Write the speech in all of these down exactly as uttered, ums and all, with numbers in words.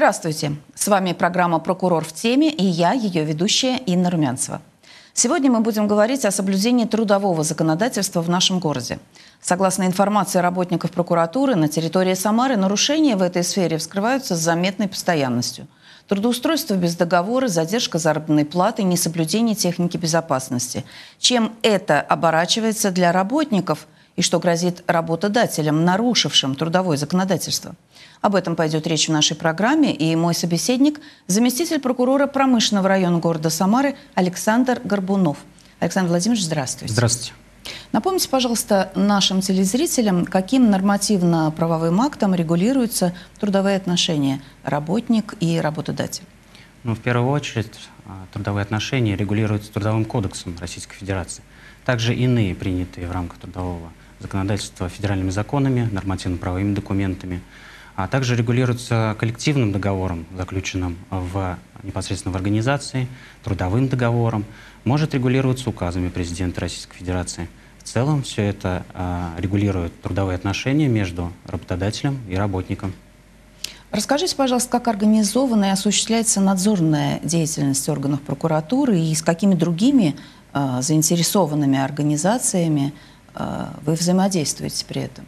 Здравствуйте! С вами программа «Прокурор в теме» и я, ее ведущая Инна Румянцева. Сегодня мы будем говорить о соблюдении трудового законодательства в нашем городе. Согласно информации работников прокуратуры, на территории Самары нарушения в этой сфере вскрываются с заметной постоянностью. Трудоустройство без договора, задержка заработной платы, несоблюдение техники безопасности. Чем это оборачивается для работников и что грозит работодателям, нарушившим трудовое законодательство? Об этом пойдет речь в нашей программе, и мой собеседник – заместитель прокурора промышленного района города Самары Александр Горбунов. Александр Владимирович, здравствуйте. Здравствуйте. Напомните, пожалуйста, нашим телезрителям, каким нормативно-правовым актом регулируются трудовые отношения работник и работодатель? Ну, в первую очередь, трудовые отношения регулируются Трудовым кодексом Российской Федерации. Также иные, принятые в рамках трудового законодательства федеральными законами, нормативно-правовыми документами, а также регулируются коллективным договором, заключенным в, непосредственно в организации, трудовым договором, может регулироваться указами президента Российской Федерации. В целом все это а, регулирует трудовые отношения между работодателем и работником. Расскажите, пожалуйста, как организована и осуществляется надзорная деятельность органов прокуратуры и с какими другими а, заинтересованными организациями а, вы взаимодействуете при этом?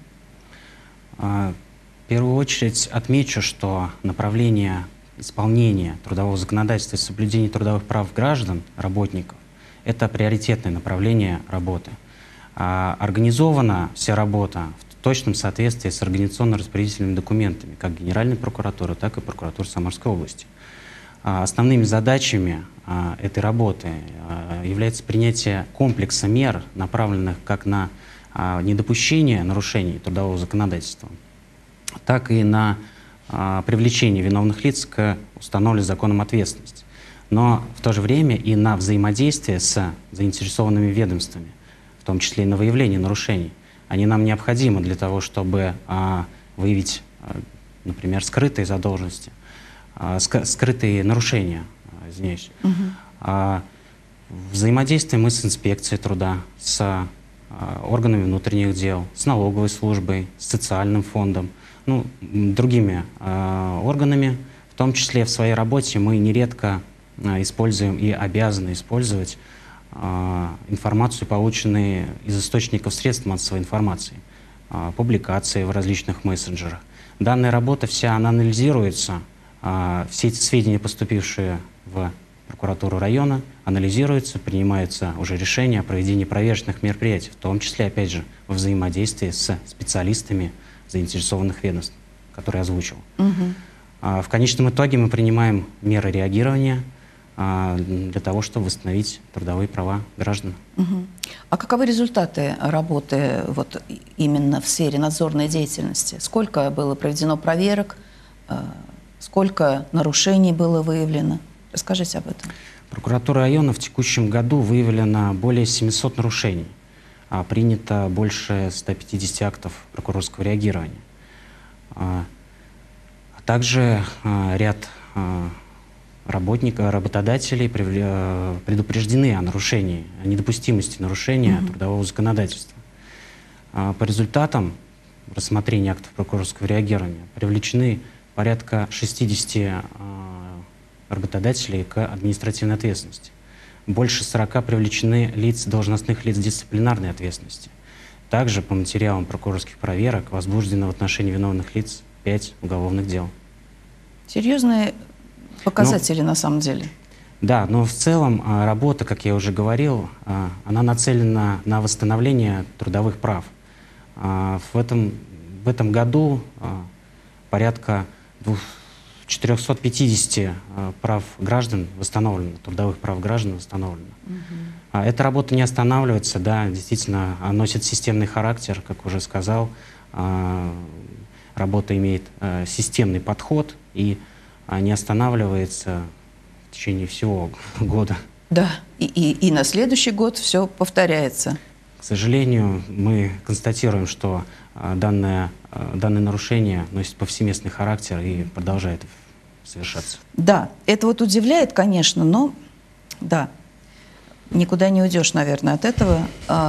А, В первую очередь отмечу, что направление исполнения трудового законодательства и соблюдения трудовых прав граждан, работников, это приоритетное направление работы. А организована вся работа в точном соответствии с организационно-распорядительными документами, как Генеральной прокуратуры, так и прокуратуры Самарской области. А основными задачами а, этой работы а, является принятие комплекса мер, направленных как на а, недопущение нарушений трудового законодательства, так и на а, привлечение виновных лиц к установленной законом ответственности, но в то же время и на взаимодействие с заинтересованными ведомствами, в том числе и на выявление нарушений. Они нам необходимы для того, чтобы а, выявить, а, например, скрытые задолженности, а, ск скрытые нарушения, а, извиняюсь. Угу. А, взаимодействуем мы с инспекцией труда, с а, органами внутренних дел, с налоговой службой, с социальным фондом, ну, другими э, органами, в том числе в своей работе мы нередко э, используем и обязаны использовать э, информацию, полученную из источников средств массовой информации, э, публикации в различных мессенджерах. Данная работа вся она анализируется, э, все эти сведения, поступившие в прокуратуру района, анализируются, принимаются уже решения о проведении проверочных мероприятий, в том числе, опять же, во взаимодействии с специалистами заинтересованных ведомств, которые озвучил. Угу. А, в конечном итоге мы принимаем меры реагирования а, для того, чтобы восстановить трудовые права граждан. Угу. А каковы результаты работы вот, именно в сфере надзорной деятельности? Сколько было проведено проверок, а, сколько нарушений было выявлено? Расскажите об этом. Прокуратура района в текущем году выявлено более семисот нарушений. А принято больше ста пятидесяти актов прокурорского реагирования. А также а, ряд а, работников, работодателей предупреждены о нарушении, о недопустимости нарушения mm-hmm. трудового законодательства. А по результатам рассмотрения актов прокурорского реагирования привлечены порядка шестидесяти а, работодателей к административной ответственности. Больше сорока привлечены лиц, должностных лиц дисциплинарной ответственности. Также по материалам прокурорских проверок возбуждено в отношении виновных лиц пять уголовных дел. Серьезные показатели но, на самом деле. Да, но в целом работа, как я уже говорил, она нацелена на восстановление трудовых прав. В этом, в этом году порядка четырёхсот пятидесяти э, прав граждан восстановлено, трудовых прав граждан восстановлено. Угу. А эта работа не останавливается, да, действительно, она носит системный характер, как уже сказал. Э, работа имеет э, системный подход и э, не останавливается в течение всего года. Да, и, и, и на следующий год все повторяется. К сожалению, мы констатируем, что э, данное, э, данное нарушение носит повсеместный характер и продолжает совершаться. Да, это вот удивляет, конечно, но да, никуда не уйдешь, наверное, от этого.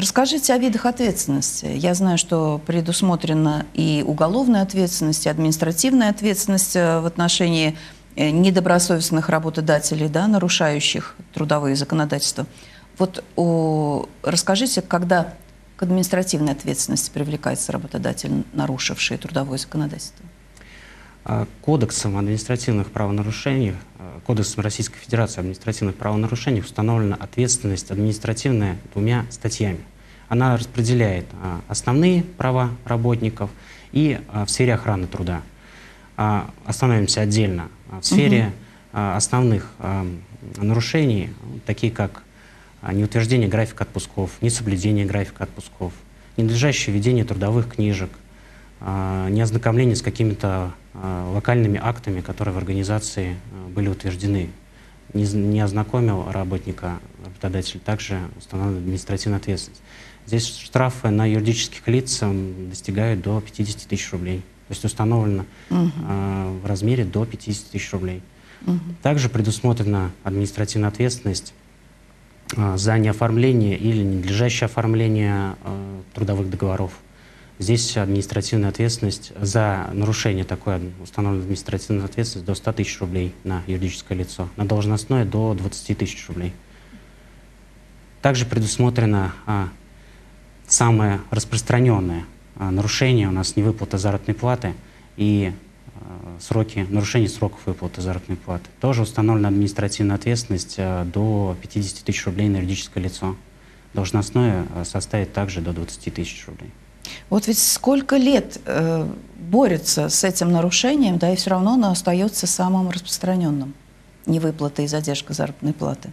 Расскажите о видах ответственности. Я знаю, что предусмотрена и уголовная ответственность, и административная ответственность в отношении недобросовестных работодателей, да, нарушающих трудовые законодательства. Вот о, расскажите, когда к административной ответственности привлекается работодатель, нарушивший трудовое законодательство? Кодексом административных правонарушений, Кодексом Российской Федерации административных правонарушений установлена ответственность административная двумя статьями. Она распределяет основные права работников и в сфере охраны труда. Остановимся отдельно в сфере угу. основных нарушений, такие как неутверждение графика отпусков, несоблюдение графика отпусков, ненадлежащее ведение трудовых книжек, неознакомление с какими-то локальными актами, которые в организации были утверждены. Не, не ознакомил работника, работодатель, также установлена административная ответственность. Здесь штрафы на юридических лиц достигают до пятидесяти тысяч рублей. То есть установлено угу. э, в размере до пятидесяти тысяч рублей. Угу. Также предусмотрена административная ответственность э, за неоформление или ненадлежащее оформление э, трудовых договоров. Здесь административная ответственность за нарушение такой установлена административная ответственность до ста тысяч рублей на юридическое лицо, на должностное до двадцати тысяч рублей. Также предусмотрено а, самое распространенное а, нарушение у нас невыплата заработной платы и а, сроки, нарушение сроков выплаты заработной платы. Тоже установлена административная ответственность а, до пятидесяти тысяч рублей на юридическое лицо. Должностное а, составит также до двадцати тысяч рублей. Вот ведь сколько лет э, борется с этим нарушением, да, и все равно оно остается самым распространенным. Невыплата и задержка заработной платы.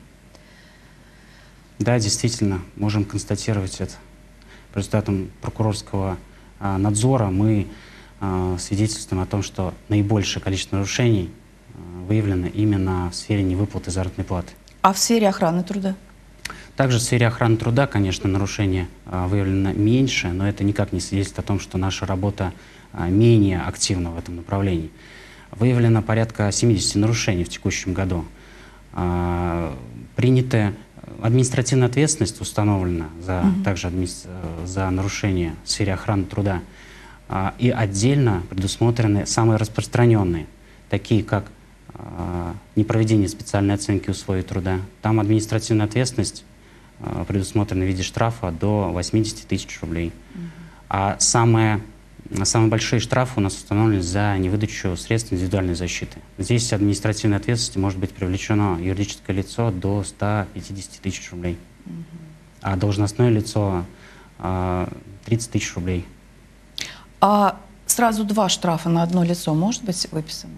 Да, действительно, можем констатировать это. По результатам прокурорского а, надзора мы а, свидетельствуем о том, что наибольшее количество нарушений а, выявлено именно в сфере невыплаты заработной платы. А в сфере охраны труда? Также в сфере охраны труда, конечно, нарушения а, выявлено меньше, но это никак не свидетельствует о том, что наша работа а, менее активна в этом направлении. Выявлено порядка семидесяти нарушений в текущем году. А, приняты административная ответственность установлена за, mm-hmm. также адми... за нарушение в сфере охраны труда. А, и отдельно предусмотрены самые распространенные, такие как а, непроведение специальной оценки условий труда. Там административная ответственность предусмотрено в виде штрафа до восьмидесяти тысяч рублей. Mm-hmm. А самые, самые большие штрафы у нас установлены за невыдачу средств индивидуальной защиты. Здесь административной ответственности может быть привлечено юридическое лицо до ста пятидесяти тысяч рублей. Mm-hmm. А должностное лицо тридцать тысяч рублей. А сразу два штрафа на одно лицо может быть выписано?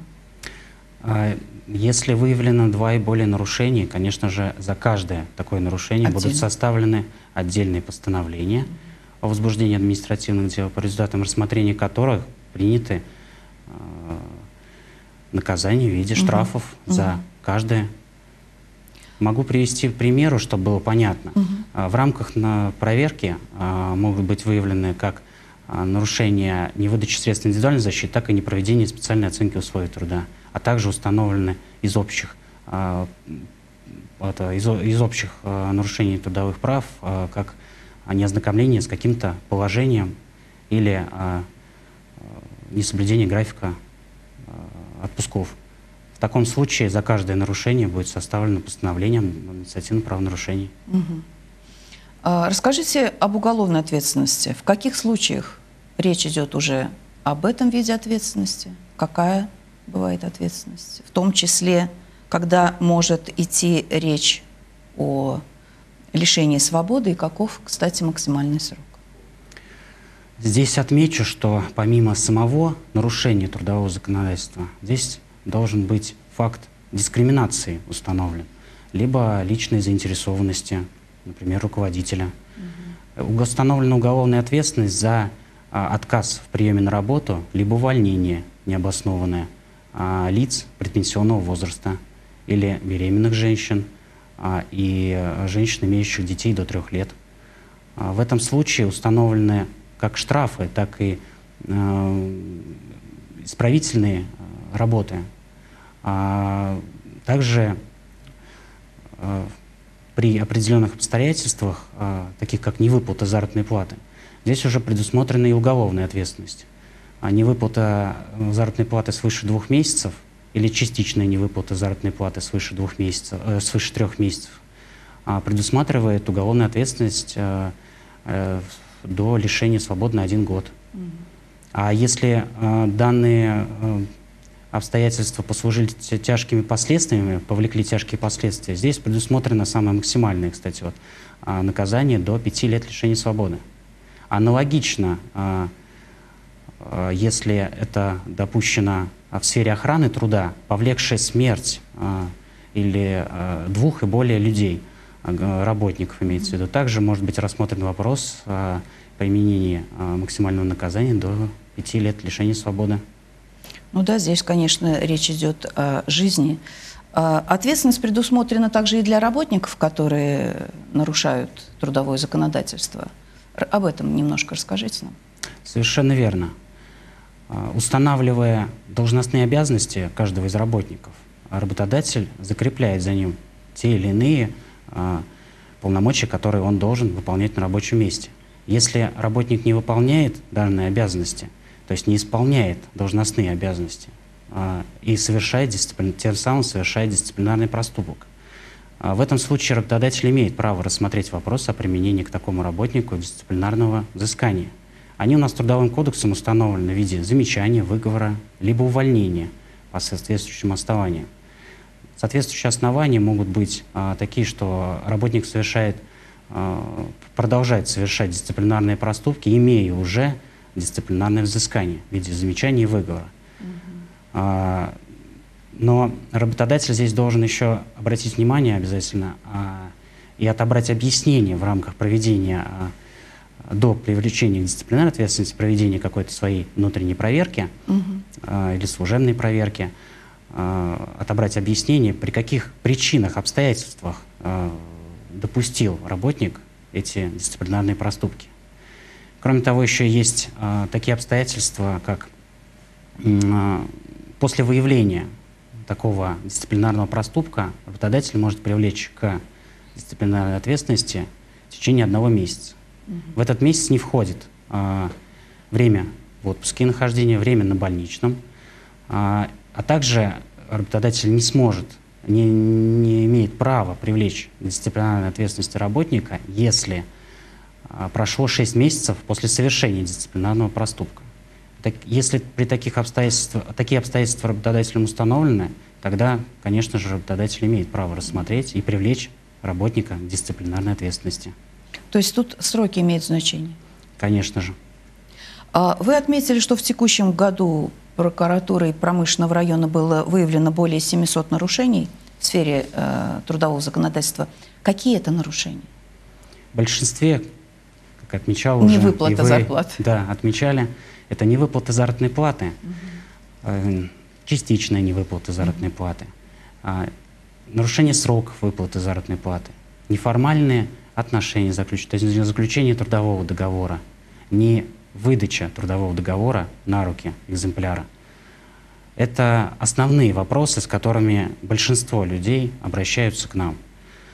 Если выявлено два и более нарушений, конечно же, за каждое такое нарушение Отдельно. будут составлены отдельные постановления о возбуждении административных дел, по результатам рассмотрения которых приняты э, наказания в виде штрафов угу. за угу. каждое. Могу привести к примеру, чтобы было понятно. Угу. В рамках на проверки э, могут быть выявлены как э, нарушение невыдачи средств индивидуальной защиты, так и непроведение специальной оценки условий труда, а также установлены из общих, э, это, из, из общих э, нарушений трудовых прав, э, как неознакомление с каким-то положением или э, несоблюдение графика э, отпусков. В таком случае за каждое нарушение будет составлено постановление об административном правонарушении. Угу. А, расскажите об уголовной ответственности. В каких случаях речь идет уже об этом виде ответственности? Какая бывает ответственность? В том числе, когда может идти речь о лишении свободы и каков, кстати, максимальный срок? Здесь отмечу, что помимо самого нарушения трудового законодательства, здесь должен быть факт дискриминации установлен, либо личной заинтересованности, например, руководителя. Угу. Установлена уголовная ответственность за а, отказ в приеме на работу, либо увольнение необоснованное а, лиц предпенсионного возраста или беременных женщин, и женщин, имеющих детей до трех лет. В этом случае установлены как штрафы, так и э, исправительные работы. А также э, при определенных обстоятельствах, таких как невыплата заработной платы, здесь уже предусмотрена и уголовная ответственность. А невыплата заработной платы свыше двух месяцев или частичная невыплата заработной платы свыше, двух месяцев, э, свыше трех месяцев предусматривает уголовную ответственность э, э, до лишения свободы на один год. Mm-hmm. А если э, данные э, обстоятельства послужили тяжкими последствиями, повлекли тяжкие последствия, здесь предусмотрено самое максимальное, кстати, вот, э, наказание до пяти лет лишения свободы. Аналогично, э, э, если это допущено в сфере охраны труда, повлекшая смерть э, или э, двух и более людей, работников имеется в виду. Также может быть рассмотрен вопрос о применении максимального наказания до пяти лет лишения свободы. Ну да, здесь, конечно, речь идет о жизни. Ответственность предусмотрена также и для работников, которые нарушают трудовое законодательство. Об этом немножко расскажите нам. Совершенно верно. Устанавливая должностные обязанности каждого из работников, работодатель закрепляет за ним те или иные полномочия, которые он должен выполнять на рабочем месте. Если работник не выполняет данные обязанности, то есть не исполняет должностные обязанности а, и совершает дисциплин... тем самым совершает дисциплинарный проступок, а в этом случае работодатель имеет право рассмотреть вопрос о применении к такому работнику дисциплинарного взыскания. Они у нас Трудовым кодексом установлены в виде замечания, выговора, либо увольнения по соответствующим основаниям. Соответствующие основания могут быть а, такие, что работник совершает, а, продолжает совершать дисциплинарные проступки, имея уже дисциплинарное взыскание в виде замечания и выговора. Mm-hmm. а, но работодатель здесь должен еще обратить внимание обязательно а, и отобрать объяснение в рамках проведения, а, до привлечения к дисциплинарной ответственности, проведения какой-то своей внутренней проверки mm-hmm. а, или служебной проверки, отобрать объяснение, при каких причинах, обстоятельствах э, допустил работник эти дисциплинарные проступки. Кроме того, еще есть э, такие обстоятельства, как э, после выявления такого дисциплинарного проступка работодатель может привлечь к дисциплинарной ответственности в течение одного месяца. Mm-hmm. В этот месяц не входит э, время в отпуске нахождения, время на больничном, э, а также работодатель не сможет, не, не имеет права привлечь к дисциплинарной ответственности работника, если а, прошло шесть месяцев после совершения дисциплинарного проступка. Так, если при таких обстоятельствах, такие обстоятельства работодателем установлены, тогда, конечно же, работодатель имеет право рассмотреть и привлечь работника к дисциплинарной ответственности. То есть тут сроки имеют значение? Конечно же. Вы отметили, что в текущем году прокуратурой промышленного района было выявлено более семисот нарушений в сфере э, трудового законодательства. Какие это нарушения? В большинстве, как отмечал уже, невыплата и вы, зарплат. Да, отмечали, это невыплата заработной платы, угу. э, частичная невыплата заработной угу. платы, э, нарушение сроков выплаты заработной платы, неформальные отношения, заключ... то есть заключение трудового договора, не выдача трудового договора на руки экземпляра. Это основные вопросы, с которыми большинство людей обращаются к нам.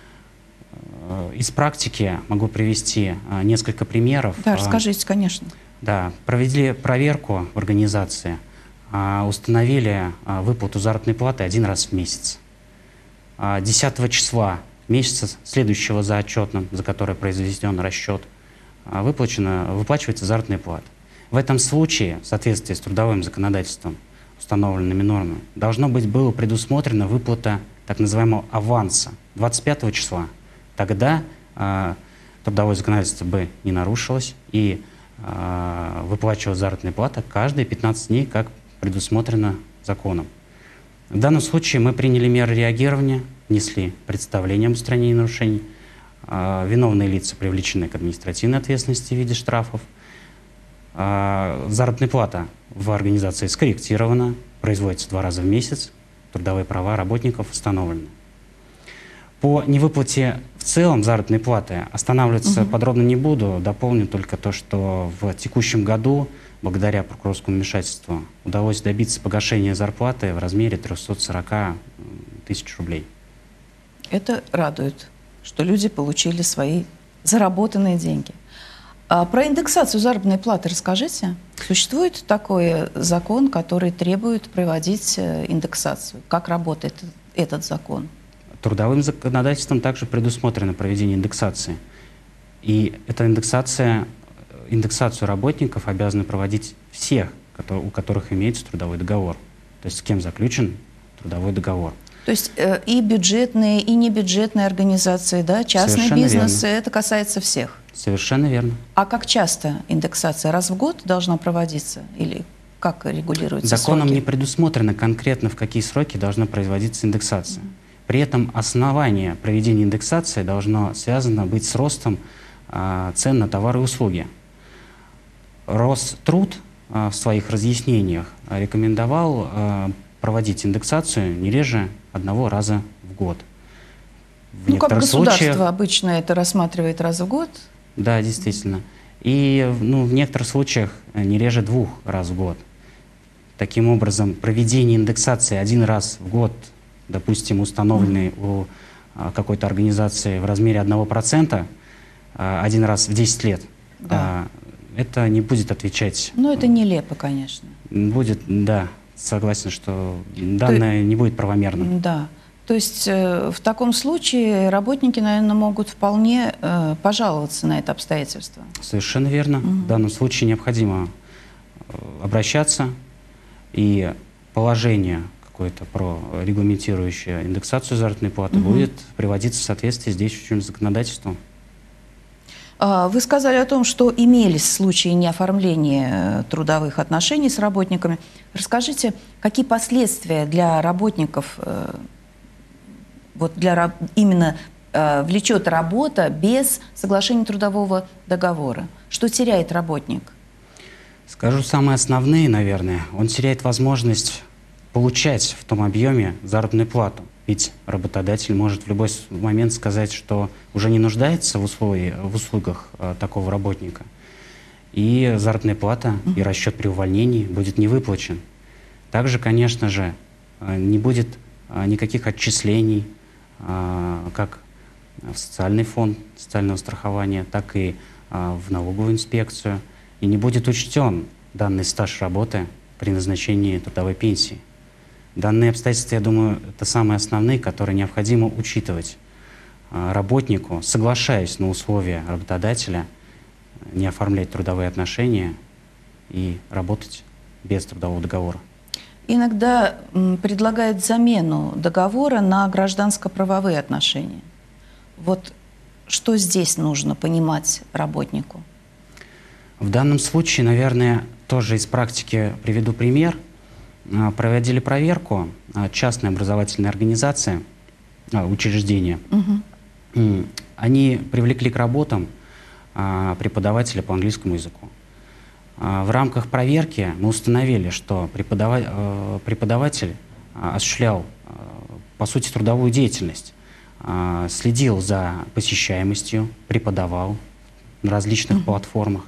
Из практики могу привести несколько примеров. Да, расскажите, конечно. Да, провели проверку в организации, установили выплату заработной платы один раз в месяц. десятого числа месяца, следующего за отчетным, за который произведен расчет, выплачено, выплачивается заработная плата. В этом случае, в соответствии с трудовым законодательством, установленными нормами, должно быть было предусмотрена выплата так называемого аванса двадцать пятого числа. Тогда э, трудовое законодательство бы не нарушилось, и э, выплачивалась заработная плата каждые пятнадцать дней, как предусмотрено законом. В данном случае мы приняли меры реагирования, внесли представление об устранении нарушений. Виновные лица привлечены к административной ответственности в виде штрафов. Заработная плата в организации скорректирована, производится два раза в месяц, трудовые права работников установлены. По невыплате в целом заработной платы останавливаться угу. подробно не буду, дополню только то, что в текущем году, благодаря прокурорскому вмешательству, удалось добиться погашения зарплаты в размере трёхсот сорока тысяч рублей. Это радует. что люди получили свои заработанные деньги. А про индексацию заработной платы расскажите. Существует такой закон, который требует проводить индексацию? Как работает этот закон? Трудовым законодательством также предусмотрено проведение индексации. И эта индексация, индексацию работников обязаны проводить всех, у которых имеется трудовой договор. То есть с кем заключен трудовой договор. То есть э, и бюджетные, и небюджетные организации, да, частные бизнесы, это касается всех? Совершенно верно. А как часто индексация? Раз в год должна проводиться? Или как регулируется? Законом сроки? не предусмотрено конкретно, в какие сроки должна производиться индексация. Mm-hmm. При этом основание проведения индексации должно связано быть с ростом э, цен на товары и услуги. Роструд э, в своих разъяснениях рекомендовал э, проводить индексацию не реже одного раза в год. В ну, как государство случаях, обычно это рассматривает раз в год? Да, действительно. И ну, в некоторых случаях не реже двух раз в год. Таким образом, проведение индексации один раз в год, допустим, установленный mm-hmm. у а, какой-то организации в размере одного процента а, один раз в десять лет, да. а, это не будет отвечать. Ну, это нелепо, конечно. Будет, да. Согласен, что данное То, не будет правомерным. Да. То есть э, в таком случае работники, наверное, могут вполне э, пожаловаться на это обстоятельство. Совершенно верно. Угу. В данном случае необходимо э, обращаться, и положение какое-то про регламентирующее индексацию заработной платы угу. будет приводиться в соответствии с действующим законодательством. Вы сказали о том, что имелись случаи неоформления трудовых отношений с работниками. Расскажите, какие последствия для работников вот для, именно влечет работа без соглашения трудового договора? Что теряет работник? Скажу самые основные, наверное. Он теряет возможность получать в том объеме заработную плату. Ведь работодатель может в любой момент сказать, что уже не нуждается в, условии, в услугах э, такого работника. И заработная плата, mm-hmm. и расчет при увольнении будет не выплачен. Также, конечно же, э, не будет э, никаких отчислений, э, как в социальный фонд социального страхования, так и э, в налоговую инспекцию. И не будет учтен данный стаж работы при назначении трудовой пенсии. Данные обстоятельства, я думаю, это самые основные, которые необходимо учитывать работнику, соглашаясь на условия работодателя, не оформлять трудовые отношения и работать без трудового договора. Иногда предлагают замену договора на гражданско-правовые отношения. Вот что здесь нужно понимать работнику? В данном случае, наверное, тоже из практики приведу пример. Проводили проверку частные образовательные организации, учреждения. Угу. Они привлекли к работам преподавателя по английскому языку. В рамках проверки мы установили, что преподаватель осуществлял, по сути, трудовую деятельность, следил за посещаемостью, преподавал на различных угу. платформах,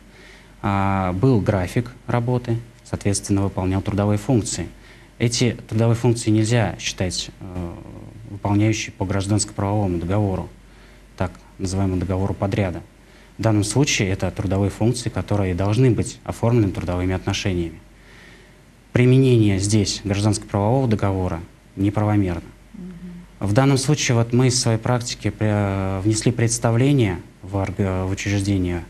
был график работы, соответственно, выполнял трудовые функции. Эти трудовые функции нельзя считать э, выполняющей по гражданско-правовому договору, так называемому договору подряда. В данном случае это трудовые функции, которые должны быть оформлены трудовыми отношениями. Применение здесь гражданско-правового договора неправомерно. Mm-hmm. В данном случае вот мы из своей практики при, внесли представление в, в учреждение.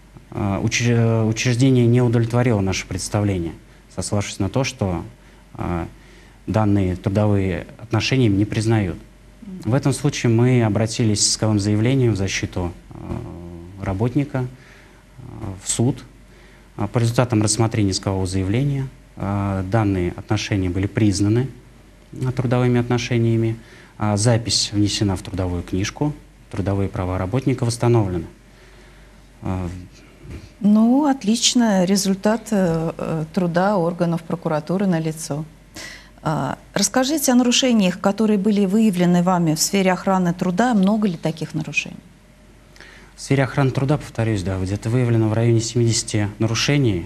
Учреждение не удовлетворило наше представление, сославшись на то, что э, данные трудовые отношения не признают. В этом случае мы обратились с исковым заявлением в защиту э, работника э, в суд. По результатам рассмотрения искового заявления э, данные отношения были признаны э, трудовыми отношениями, э, запись внесена в трудовую книжку, трудовые права работника восстановлены. Э, Ну, отлично. Результат э, труда органов прокуратуры налицо. Э, расскажите о нарушениях, которые были выявлены вами в сфере охраны труда. Много ли таких нарушений? В сфере охраны труда, повторюсь, да, где-то выявлено в районе семидесяти нарушений.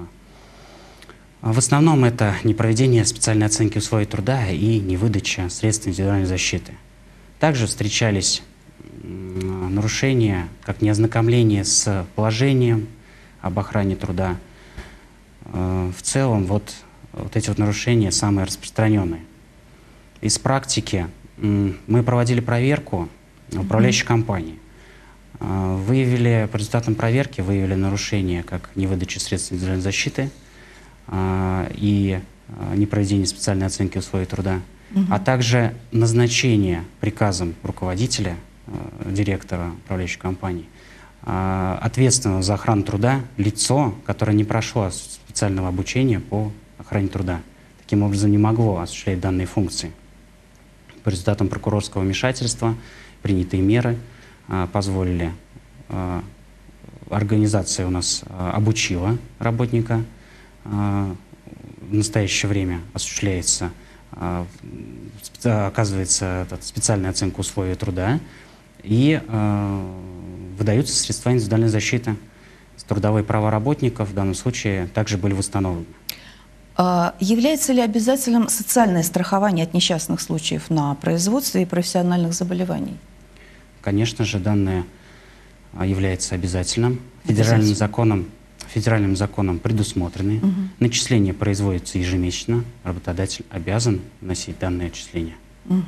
В основном это непроведение специальной оценки условий труда и невыдача средств индивидуальной защиты. Также встречались нарушения, как неознакомление с положением об охране труда. Э, в целом вот, вот эти вот нарушения самые распространенные. Из практики э, мы проводили проверку управляющей компании. Э, выявили, по результатам проверки выявили нарушения как невыдача средств индивидуальной защиты э, и э, непроведение специальной оценки условий труда, угу. а также назначение приказом руководителя, э, директора управляющей компании, э, ответственного за охрану труда лицо, которое не прошло специального обучения по охране труда. Таким образом, не могло осуществлять данные функции. По результатам прокурорского вмешательства принятые меры э, позволили, э, организация у нас э, обучила работника, э, в настоящее время осуществляется, э, оказывается специальная оценка условий труда и э, выдаются средства индивидуальной защиты. Трудовые права работников в данном случае также были восстановлены. А является ли обязательным социальное страхование от несчастных случаев на производстве и профессиональных заболеваний? Конечно же, данное является обязательным. Федеральным законом, федеральным законом предусмотрены. Угу. Начисление производится ежемесячно. Работодатель обязан вносить данное отчисление. Угу.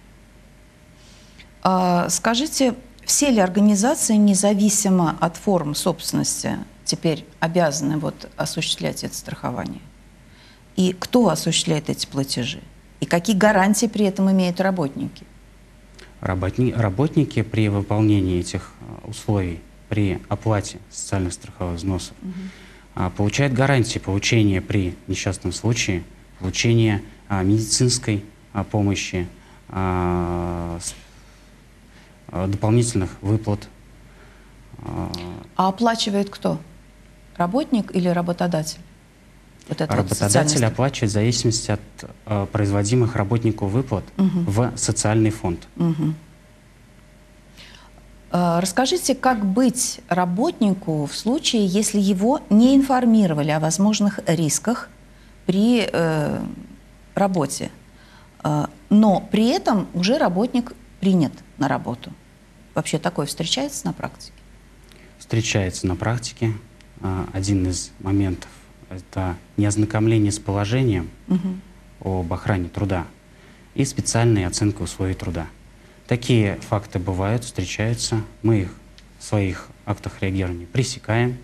А, скажите, все ли организации, независимо от форм собственности, теперь обязаны вот осуществлять это страхование? И кто осуществляет эти платежи? И какие гарантии при этом имеют работники? Работни, работники при выполнении этих условий, при оплате социальных страховых взносов, угу. получают гарантии получения при несчастном случае, получения а, медицинской а, помощи, а, с, а, дополнительных выплат. А, а оплачивает кто? Работник или работодатель? Вот Работодатель вот оплачивает в зависимости от э, производимых работнику выплат угу. в социальный фонд. Угу. А, расскажите, как быть работнику в случае, если его не информировали о возможных рисках при э, работе, э, но при этом уже работник принят на работу? Вообще такое встречается на практике? Встречается на практике. Э, один из моментов — это неознакомление с положением угу. об охране труда и специальная оценка условий труда. Такие факты бывают, встречаются. Мы их в своих актах реагирования пресекаем.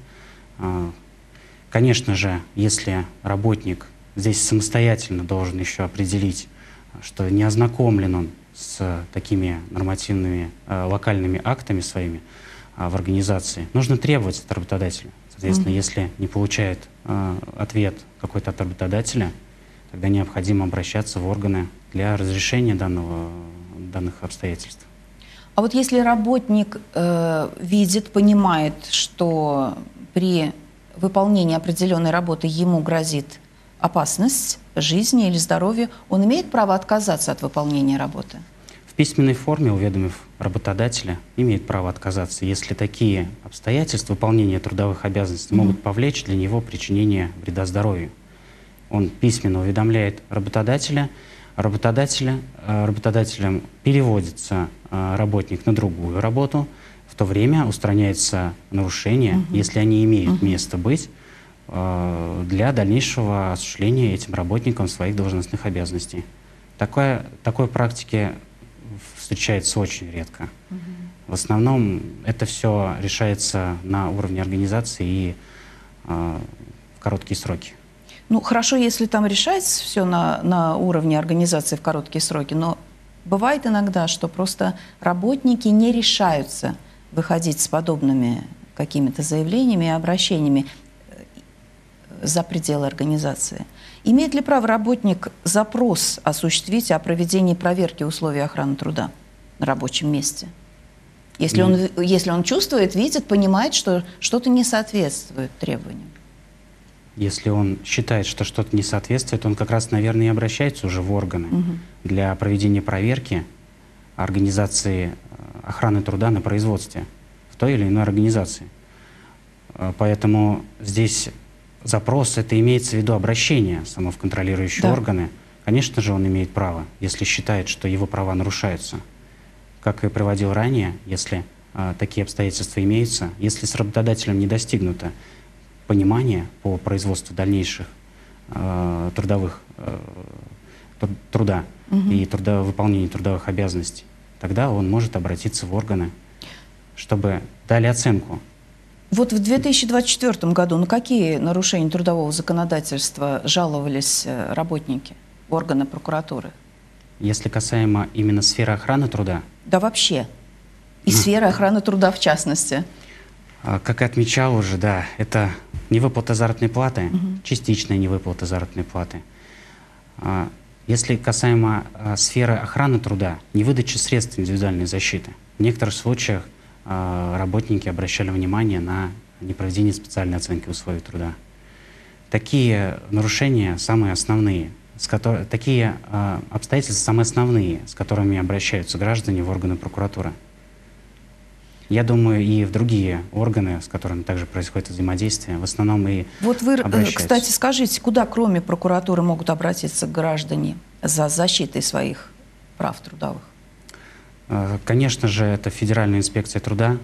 Конечно же, если работник здесь самостоятельно должен еще определить, что не ознакомлен он с такими нормативными локальными актами своими в организации, нужно требовать от работодателя. Соответственно, mm-hmm. если не получает э, ответ какой-то от работодателя, тогда необходимо обращаться в органы для разрешения данного, данных обстоятельств. А вот если работник э, видит, понимает, что при выполнении определенной работы ему грозит опасность жизни или здоровью, он имеет право отказаться от выполнения работы? В письменной форме, уведомив работодателя, имеет право отказаться, если такие обстоятельства выполнения трудовых обязанностей mm-hmm. могут повлечь для него причинение вреда здоровью. Он письменно уведомляет работодателя, работодателя работодателем переводится работник на другую работу, в то время устраняется нарушение, mm-hmm. если они имеют mm-hmm. место быть, для дальнейшего осуществления этим работником своих должностных обязанностей. Такое, такой практики встречается очень редко. Угу. В основном это все решается на уровне организации и э, в короткие сроки. Ну, хорошо, если там решается все на, на уровне организации в короткие сроки, но бывает иногда, что просто работники не решаются выходить с подобными какими-то заявлениями и обращениями за пределы организации. Имеет ли право работник запрос осуществить о проведении проверки условий охраны труда на рабочем месте? Если он, если он чувствует, видит, понимает, что что-то не соответствует требованиям. Если он считает, что что-то не соответствует, он как раз, наверное, и обращается уже в органы угу. для проведения проверки организации охраны труда на производстве в той или иной организации. Поэтому здесь запрос — это имеется в виду обращение само в контролирующие да. органы. Конечно же, он имеет право, если считает, что его права нарушаются. Как и приводил ранее, если э, такие обстоятельства имеются, если с работодателем не достигнуто понимание по производству дальнейших э, трудовых э, труда угу. и трудо, выполнения трудовых обязанностей, тогда он может обратиться в органы, чтобы дали оценку. Вот в две тысячи двадцать четвёртом году на какие нарушения трудового законодательства жаловались работники, органы прокуратуры? Если касаемо именно сферы охраны труда? Да вообще. И а. сферы охраны труда в частности. Как я отмечал уже, да, это невыплата заработной платы, угу. частичная невыплата заработной платы. Если касаемо сферы охраны труда, невыдача средств индивидуальной защиты, в некоторых случаях работники обращали внимание на непроведение специальной оценки условий труда. Такие нарушения самые основные, с которыми, такие э, обстоятельства самые основные, с которыми обращаются граждане в органы прокуратуры. Я думаю, и в другие органы, с которыми также происходит взаимодействие, в основном и Вот вы, обращаются. Кстати, скажите, куда кроме прокуратуры могут обратиться граждане за защитой своих прав трудовых? Конечно же, это Федеральная инспекция труда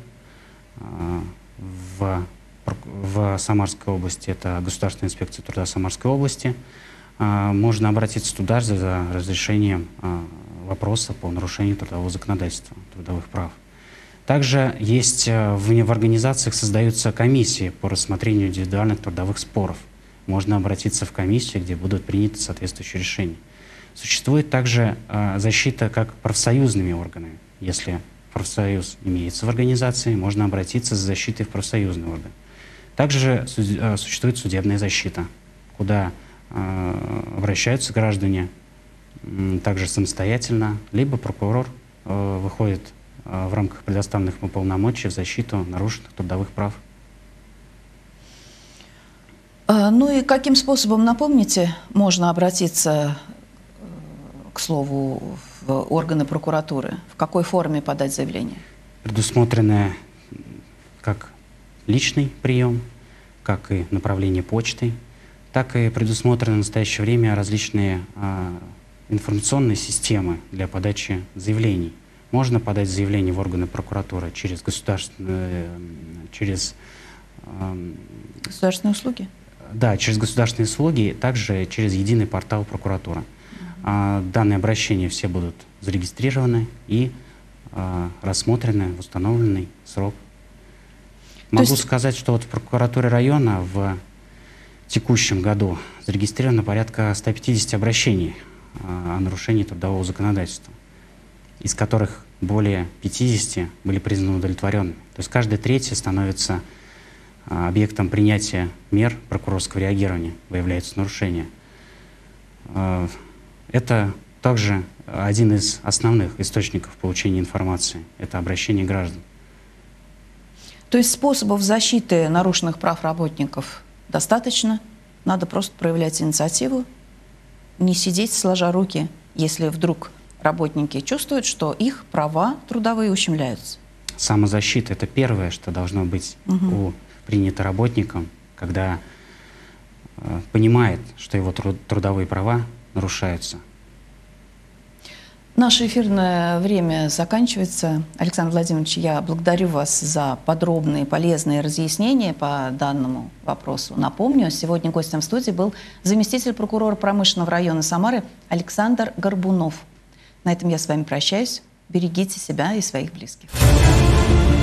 в, в Самарской области, это Государственная инспекция труда Самарской области. Можно обратиться туда за разрешением вопроса по нарушению трудового законодательства, трудовых прав. Также есть в, в организациях создаются комиссии по рассмотрению индивидуальных трудовых споров. Можно обратиться в комиссию, где будут приняты соответствующие решения. Существует также э, защита как профсоюзными органами. Если профсоюз имеется в организации, можно обратиться за защитой в профсоюзный орган. Также су э, существует судебная защита, куда э, обращаются граждане э, также самостоятельно, либо прокурор э, выходит э, в рамках предоставленных ему полномочий в защиту нарушенных трудовых прав. А, ну и каким способом, напомните, можно обратиться, к слову, в органы прокуратуры? В какой форме подать заявление? Предусмотрены как личный прием, как и направление почтой, так и предусмотрены в настоящее время различные э, информационные системы для подачи заявлений. Можно подать заявление в органы прокуратуры через государственные, через, э, государственные услуги? Да, через государственные услуги, также через единый портал прокуратуры. А, данные обращения все будут зарегистрированы и а, рассмотрены в установленный срок. Могу есть... сказать, что вот в прокуратуре района в текущем году зарегистрировано порядка ста пятидесяти обращений а, о нарушении трудового законодательства, из которых более пятидесяти были признаны удовлетворенными. То есть каждый третий становится а, объектом принятия мер прокурорского реагирования, выявляются нарушения. А, Это также один из основных источников получения информации. Это обращение граждан. То есть способов защиты нарушенных прав работников достаточно? Надо просто проявлять инициативу, не сидеть сложа руки, если вдруг работники чувствуют, что их права трудовые ущемляются. Самозащита — это первое, что должно быть угу. у, принято работником, когда э, понимает, что его труд, трудовые права нарушаются. Наше эфирное время заканчивается. Александр Владимирович, я благодарю вас за подробные, полезные разъяснения по данному вопросу. Напомню, сегодня гостем в студии был заместитель прокурора промышленного района Самары Александр Горбунов. На этом я с вами прощаюсь. Берегите себя и своих близких.